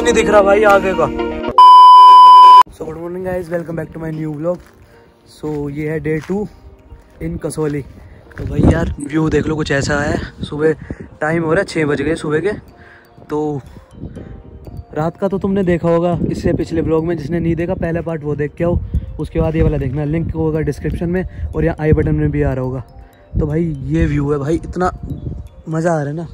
नहीं दिख रहा भाई आगे का। So good morning guys, welcome back to my new vlog. So ये है डे 2 इन कसौली। तो भाई यार व्यू देख लो, कुछ ऐसा है। सुबह टाइम हो रहा है 6 बज गए सुबह के। तो रात का तो तुमने देखा होगा इससे पिछले ब्लॉग में, जिसने नहीं देखा पहला पार्ट वो देख के आओ, उसके बाद ये वाला देखना। लिंक होगा डिस्क्रिप्शन में और यहाँ आई बटन में भी आ रहा होगा। तो भाई ये व्यू है भाई, इतना मज़ा आ रहा है ना,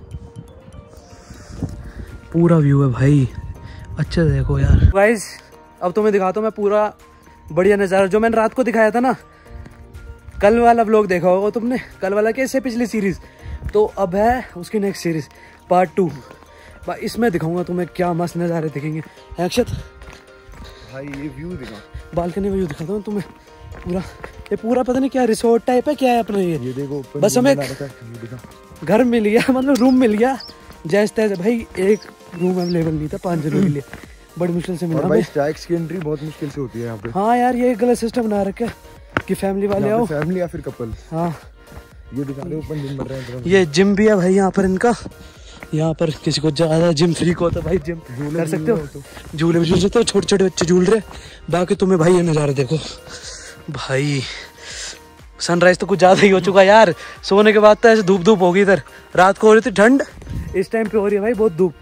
पूरा व्यू है भाई, अच्छे से देखो यार। गाइस अब तुम्हें दिखाता हूँ मैं पूरा बढ़िया नज़ारा, जो मैंने रात को दिखाया था ना। कल वाला व्लॉग देखा होगा तुमने, कल वाला कैसे पिछली सीरीज़। तो अब है उसकी नेक्स्ट सीरीज़ पार्ट 2। इसमें दिखाऊंगा तुम्हें क्या मस्त नज़ारे दिखेंगे। अक्षत भाई ये व्यू दिखा, बालकनी में व्यू दिखाता हूँ तुम्हें पूरा। ये पूरा पता नहीं क्या रिसोर्ट टाइप है, क्या है अपना ये देखो। बस हमें घर मिल गया, मतलब रूम मिल गया जैसे तैसे। भाई एक रूम अवेलेबल नहीं था 5 जनों के लिए, बड़ी मुश्किल से मिला। भाई स्टैक्स की एंट्री बहुत मुश्किल से होती है यहाँ पे। हाँ यार ये गलत सिस्टम बना रखा है कि फैमिली वाले आओ, फैमिली या फिर कपल। हाँ ये दिखा दो, ओपन जिम बन रहे हैं। ये जिम भी है भाई यहाँ पर इनका। यहाँ पर किसी को ज़्यादा जिम फ्री को तो भाई जिम कर सकते हो, झूले भी झूल सकते हो, छोटे छोटे बच्चे झूल रहे। बाकी तुम्हें भाई ये नज़ारा देखो भाई, सनराइज तो कुछ ज़्यादा ही हो चुका यार। सोने के बाद तो ऐसे धूप धूप होगी इधर। रात को हो रही थी ठंड, इस टाइम पे हो रही है भाई बहुत धूप।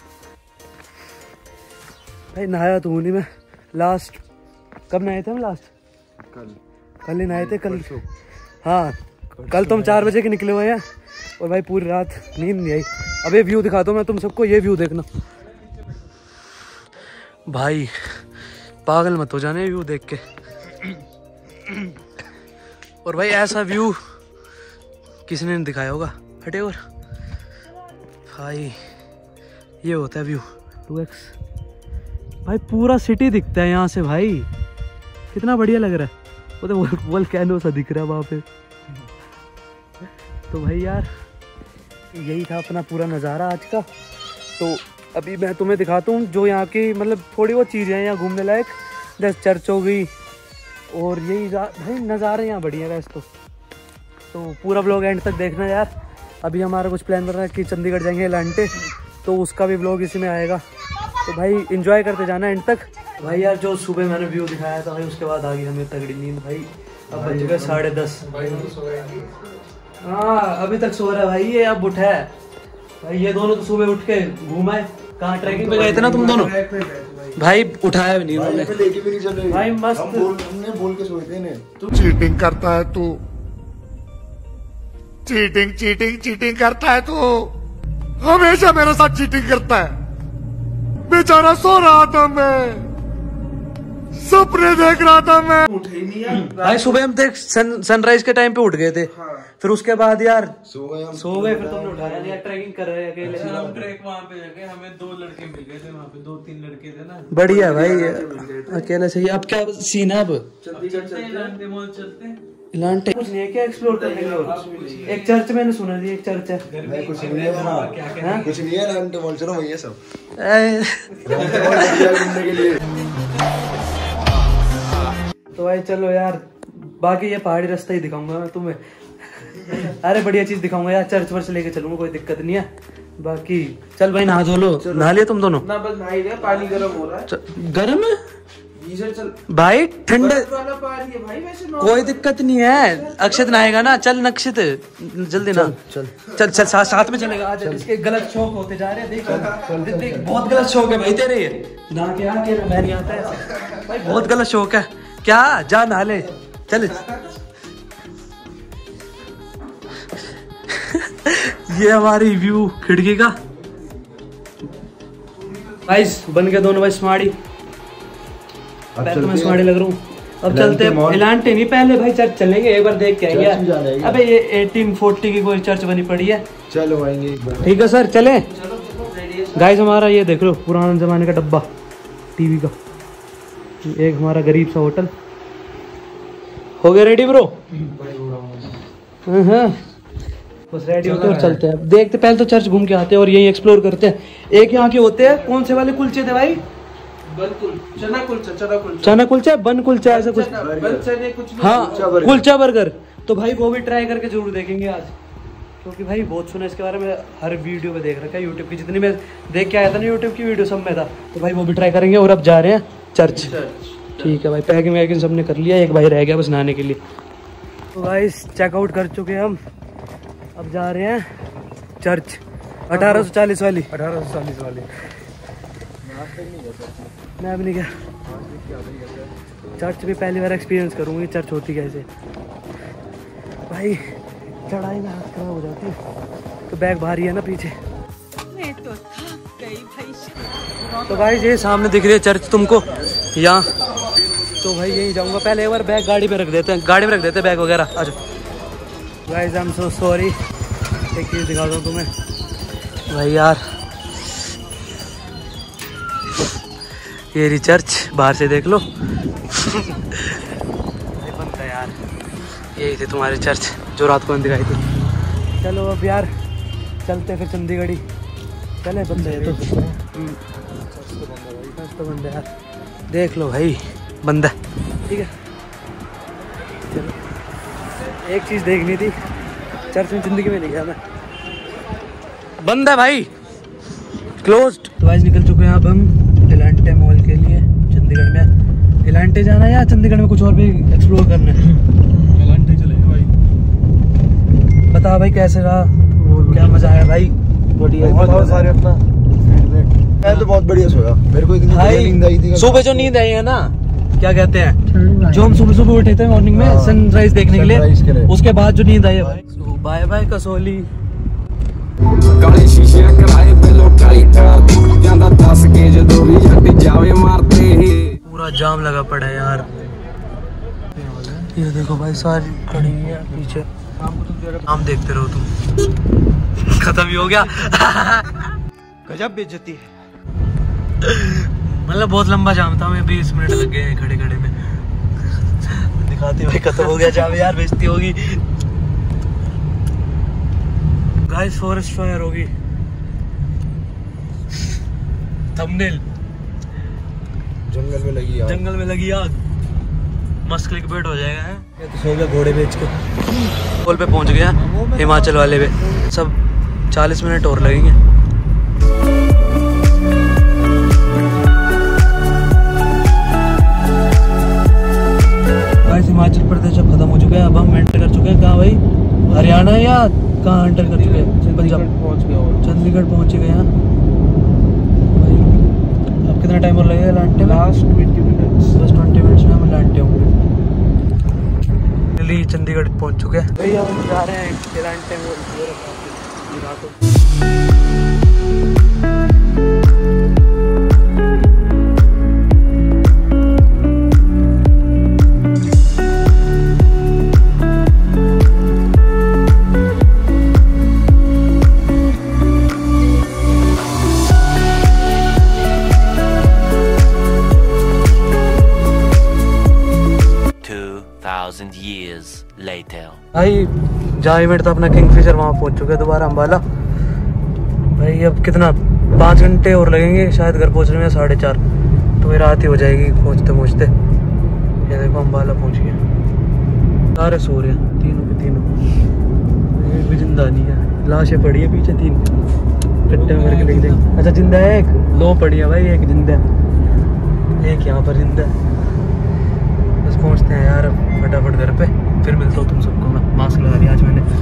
भाई नहाया तो हूँ नहीं मैं। लास्ट कब नहाए थे हम? लास्ट कल ही नहाए थे। कल हाँ, कल तो हम 4 बजे के निकले हुए हैं और भाई पूरी रात नींद नहीं आई। अब ये व्यू दिखाता हूँ मैं तुम सबको, ये व्यू देखना भाई, पागल मत हो जाने व्यू देख के। और भाई ऐसा व्यू किसी ने नहीं दिखाया होगा। हटे और भाई ये होता है व्यू 2x। भाई पूरा सिटी दिखता है यहाँ से भाई, कितना बढ़िया लग रहा है। वो तो वोल्केनो सा दिख रहा है वहाँ पे। तो भाई यार यही था अपना पूरा नज़ारा आज का। तो अभी मैं तुम्हें दिखाता हूँ जो यहाँ की मतलब थोड़ी बहुत चीज़ें हैं यहाँ घूमने लायक, जैसे चर्च हो गई और यही भाई नज़ारे यहाँ बढ़िया है वैसे तो पूरा व्लॉग एंड तक देखना यार। अभी हमारा कुछ प्लान बन रहा है कि चंडीगढ़ जाएंगे लांटे, तो उसका भी व्लॉग इसी में आएगा। तो भाई एंजॉय करते जाना एंड तक। भाई यार जो सुबह मैंने व्यू दिखाया था भाई, उसके बाद आ गई हमें तगड़ी नींद भाई। अब बज गए 10:30। हाँ अभी तक सो रहा है भाई ये, अब उठा है भाई। ये दोनों तो सुबह उठ के घूमाए, कहाँ ट्रैकिंग पे गए थे ना तुम दोनों भाई, उठाया भी नहीं उन्होंने भाई। मस्त हमने बोल के सोए थे ने। तू चीटिंग करता है, तू चीटिंग चीटिंग चीटिंग करता है, तू हमेशा मेरे साथ चीटिंग करता है। बेचारा सो रहा था, मैं सपने देख रहा था मैं। उठे ही नहीं यार भाई सुबह हम देख सनराइज के टाइम पे उठ गए थे। हाँ। फिर उसके बाद यार सो गए फिर तुमने उठाया नहीं। ट्रैकिंग कर रहे हैं अकेले। हम ट्रैक वहाँ पे गए, हमें 2 लड़के मिल गए थे वहाँ पे, 2-3 लड़के थे ना। बढ़िया भाई अकेले सही। अब क्या सीन है? अब चलते मॉल चलते हैं। लांटे कुछ नहीं है क्या एक्सप्लोर करने के लिए? एक चर्च मैंने सुना थी, एक चर्च है। कुछ नहीं है, कुछ नहीं है। लांटे मॉल चलो वही है सब घूमने के लिए। तो भाई चलो यार, बाकी ये पहाड़ी रास्ता ही दिखाऊंगा मैं तुम्हें। अरे बढ़िया चीज दिखाऊंगा यार, चर्च वर्च लेके चलूंगा, कोई दिक्कत नहीं है। बाकी चल भाई नहा धो लो। नहा लिया तुम दोनों? ना बस नहा ही लिया, पानी गर्म हो रहा है। गर्म है चल भाई, ठंडा वाला पानी है भाई वैसे। कोई दिक्कत नहीं है। अक्षत नहाएगा ना, चल नक्षित जल्दी ना। चल साथ में चलेगा। आज इसके गलत शौक होते जा रहे हैं, देख बहुत गलत शौक है भाई तेरे। ये नहा के आके मैं नहीं आता है भाई, बहुत गलत शौक है। क्या जा नहा ले चल। ये हमारी व्यू खिड़की का गाइस बन गए दोनों भाई स्मार्टी। तो मैं स्मार्टी लग रहा हूँ। अब चलते हैं इलांटे नहीं, पहले भाई चर्च चलेंगे, एक बार देख के आएंगे। अबे ये 1840 की कोई चर्च बनी पड़ी है, चलो आएंगे। ठीक है सर चले। गाइस हमारा ये देख लो पुराने जमाने का डब्बा टीवी का, एक हमारा गरीब सा होटल। हो गया रेडी ब्रो? हाँ बस रेडी होते और चलते हैं। देखते पहले तो चर्च घूम के आते हैं और यही एक्सप्लोर करते हैं। एक यहाँ के होते हैं, कौन से वाले कुलचे थे भाई? चना कुलचा, बन कुलचा, ऐसा कुछ। हाँ कुलचा बर्गर, तो भाई वो भी ट्राई करके जरूर देखेंगे आज। क्योंकि भाई बहुत सुना इसके बारे में, हर वीडियो में देख रखा है यूट्यूब की, जितनी मैं देख के आया था ना यूट्यूब की वीडियो सब में था। तो भाई वो भी ट्राई करेंगे। और अब जा रहे हैं चर्च। ठीक है भाई, पैकिंग वैकिंग सब ने कर लिया, एक भाई रह गया बस नहाने के लिए। तो भाई चेकआउट कर चुके हैं हम, अब जा रहे हैं चर्च 1840 वाली। 1840 वाली। मैं भी नहीं गया चर्च भी, पहली बार एक्सपीरियंस करूँगी चर्च होती कैसे। भाई चढ़ाई में हाथ खराब हो जाती है, तो बैग भारी है ना पीछे। मैं तो थक गई भाई। तो भाई ये सामने दिख रही है चर्च तुमको यहाँ, तो भाई यही जाऊँगा। पहले एक बार बैग गाड़ी में रख देते हैं, गाड़ी में रख देते हैं बैग वगैरह। अच्छा guys I am so sorry, एक चीज़ दिखा दूँ तुम्हें भाई यार, ये रही चर्च, बाहर से देख लो। बंद है यार, यही थी तुम्हारी चर्च जो रात को दिखाई थी। चलो अब यार चलते फिर चंडीगढ़ी, चले बंद है तो बंद है यार, देख लो भाई बंद है। ठीक है चलो, एक चीज़ देखनी थी चर्च में, जिंदगी में नहीं गया मैं, बंद है भाई, क्लोज्ड। तो भाई निकल चुके हैं अब हम इलांटे मॉल के लिए चंडीगढ़ में। इलांटे जाना है या चंडीगढ़ में कुछ और भी एक्सप्लोर करना है? इलांटे चलेंगे भाई। बता भाई कैसे रहा, क्या मजा आया भाई? बढ़िया, बहुत सारे अपना मैं तो बहुत बढ़िया सोया, मेरे को इतनी बढ़िया नींद आई थी। सुबह जो नींद आई है ना, क्या कहते हैं, जो हम सुबह सुबह उठे थे मॉर्निंग में सनराइज देखने के लिए, उसके बाद जो नींद आई है भाई। Bye bye Kasauli. काले शीशे कराए पे लोटाई ज्यादा 10 के जो भी जट जावे मारते पूरा जाम लगा पड़ा है यार। ये देखो भाई सारी खड़ी है पीछे, हम देखते रहो तुम। खत्म ही हो गया। गजब बेइज्जती है। मतलब बहुत लंबा जाम था, हमें 20 मिनट लग गए खड़े खड़े में। दिखाते भाई खत्म हो गया जाम यार, बेइज्जती होगी। गाइस फॉरेस्ट फायर होगी, थंबनेल जंगल में लगी आग। जंगल में लगी आग, मस्त क्लिकबेट हो जाएगा। है ये तो सो गया घोड़े बेच के। पुल पे पहुंच गया हिमाचल वाले पे, सब 40 मिनट और लगेंगे। गाइस हिमाचल प्रदेश अब खत्म हो चुका है, अब हम एंटर कर चुके हैं कहाँ भाई, हरियाणा या कहाँ एंटर कर चुके हैं? पंजाब पहुँच गए, चंडीगढ़ पहुँच गए हैं भाई। अब कितना टाइम और लगेगा लांटे में? लास्ट 20 मिनट्स, बस 20 मिनट्स में हम लांटे होंगे। चंडीगढ़ पहुँच चुके हैं भाई, अब हम जा रहे हैं लांटे में। years later. भाई जहाँ इवेंट था अपना किंगफिशर, वहाँ पहुँच चुके हैं दोबारा अम्बाला। भाई अब कितना 5 घंटे और लगेंगे शायद घर पहुँचने में, 4:30, तो फिर रात ही हो जाएगी पहुँचते पहुँचते। ये देखो अम्बाला पहुँच गया, सारे सो रहे हैं तीनों के तीनों, एक भी जिंदा नहीं है। लाशें पड़ी है पीछे 3 कट्टे में करके लेके जाएंगे। अच्छा जिंदा है एक, 2 पड़ी है भाई, एक जिंदा है, एक यहाँ पर जिंदा है। बस पहुँचते हैं यार फटाफट घर पे, फिर मिलता हूँ तुम सबको। मैं मास्क लगा लिया आज मैंने,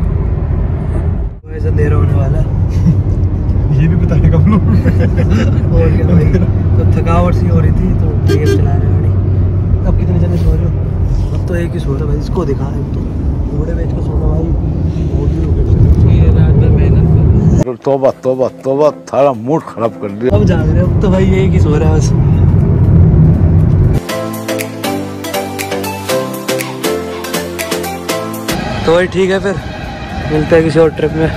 ऐसा देर होने वाला है। ये भी बताएगा हम लोग। और क्या भाई, तो थकावट सी हो रही थी तो तेज चला रहे गाड़ी। अब कितने जने सो रहे हो? अब तो एक ही सो रहा भाई, इसको दिखा रहे तो घोड़े बेच के सोना भाई, ये रात भर मेहनत कर। तौबा तौबा तौबा, थारा मूड खराब कर दिया। अब जाग रहे, अब तो भाई एक ही सो रहा है बस। तो भाई ठीक है, फिर मिलते हैं किसी और ट्रिप में।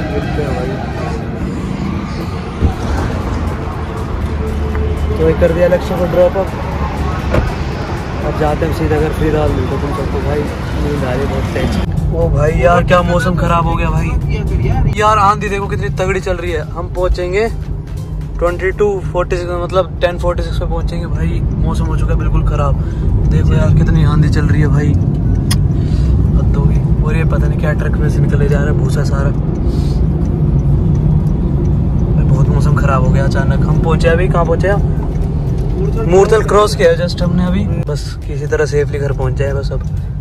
तो भाई कर दिया लक्ष्य को ड्रॉप अप, अब जाते हैं सीधा घर। फिर हाल मिलते तुम सबको भाई, नींद आ रही बहुत तेज। ओ भाई यार क्या मौसम खराब हो गया भाई यार, आंधी देखो कितनी तगड़ी चल रही है। हम पहुंचेंगे 22:46 मतलब 10:46 पे पहुंचेंगे भाई। मौसम हो चुका है बिल्कुल खराब, देखो यार कितनी आंधी चल रही है भाई, हद होगी। और ये पता नहीं क्या ट्रक में से निकले जा रहा है भूसा सारा। बहुत मौसम खराब हो गया अचानक। हम पहुंचे अभी, कहाँ पहुंचे हम? मूर्थल क्रॉस किया जस्ट हमने अभी, बस किसी तरह सेफली घर पहुंच जाए बस। अब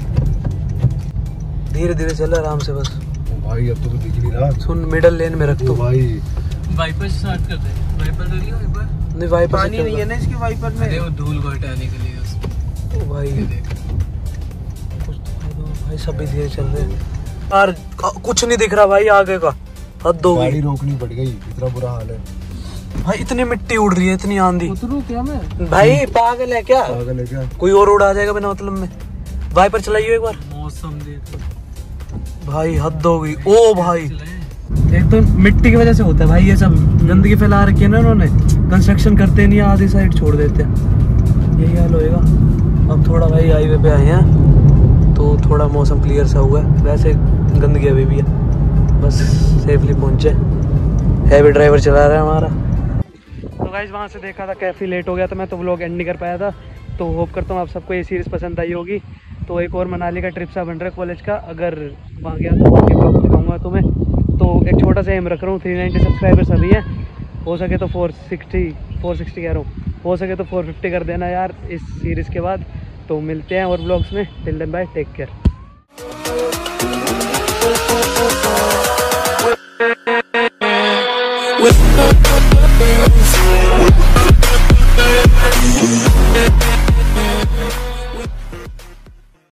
धीरे धीरे चल आराम से बस। भाई अब तो कुछ दिख नहीं रहा। सुन मिडल लेन में रख दो भाई। वाइपर स्टार्ट कर दे। वाइपर लगी वाइपर नहीं, वाइपर पानी नहीं है ना इसके वाइपर में। अरे वो धूल को हटाने के लिए उसको। ओ भाई कुछ दिखा दो भाई, सब भी धीरे चल रहे हैं यार। कुछ नहीं दिख रहा भाई आगे का, हद हो गाड़ी गई रोकनी पड़ गई, इतना बुरा हाल है भाई। इतनी मिट्टी उड़ रही है, इतनी आंधी। उतरू क्या मैं? भाई पागल है क्या? पागल है क्या? कोई और उड़ा जाएगा बिना मतलब में। वाइपर चलाइए एक बार। मौसम देख भाई हद हो गई। ओ भाई एक तो मिट्टी की वजह से होता है भाई, ये सब गंदगी फैला रखी है ना उन्होंने। कंस्ट्रक्शन करते नहीं, आधी साइड छोड़ देते हैं, यही हाल होएगा। अब थोड़ा भाई हाईवे पे आए हैं तो थोड़ा मौसम क्लियर सा हुआ है, वैसे गंदगी अभी भी है। बस सेफली पहुंचे। हैवी ड्राइवर चला रहा है हमारा। तो गाइस वहाँ से देखा था काफ़ी लेट हो गया तो मैं तो व्लॉग एंड नहीं कर पाया था। तो होप करता हूँ आप सबको ये सीरीज़ पसंद आई होगी। तो एक और मनाली का ट्रिप सा बन रहा है कॉलेज का, अगर वहाँ गया तो वहाँ के ब्लॉग दिखाऊंगा तुम्हें। तो एक छोटा सा एम रख रहा हूँ, 390 सब्सक्राइबर्स अभी हैं, हो सके तो 460 कह रहा हूँ, हो सके तो 450 कर देना यार इस सीरीज़ के बाद। तो मिलते हैं और ब्लॉग्स में। Till then bye, take care.